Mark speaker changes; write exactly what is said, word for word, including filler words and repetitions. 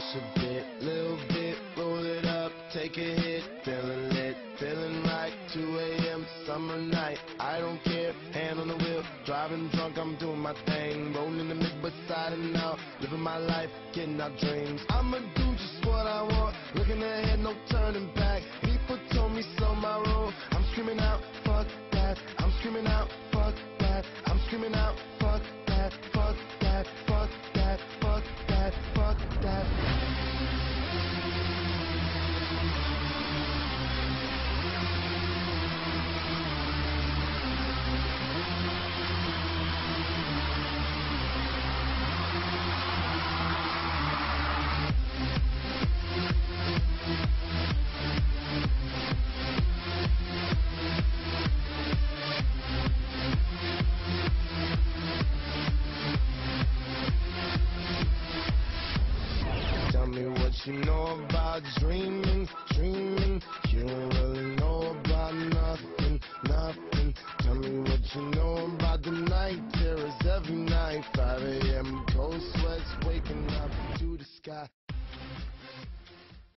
Speaker 1: push a bit, little bit, roll it up, take a hit, feeling lit, feeling right, two A M summer night, I don't care, hand on the wheel, driving drunk, I'm doing my thing, rolling the mid beside and out, living my life, getting our dreams. I'ma do just what I want, looking ahead, no turning back. People told me so my road, I'm screaming out, fuck that, I'm screaming out, fuck that, I'm screaming out, fuck that, fuck that, fuck that, fuck that, fuck that. Tell me what you know about dreaming, dreaming. You don't really know about nothing, nothing. Tell me what you know about the night terrors every night. five A M cold sweats waking up to the sky.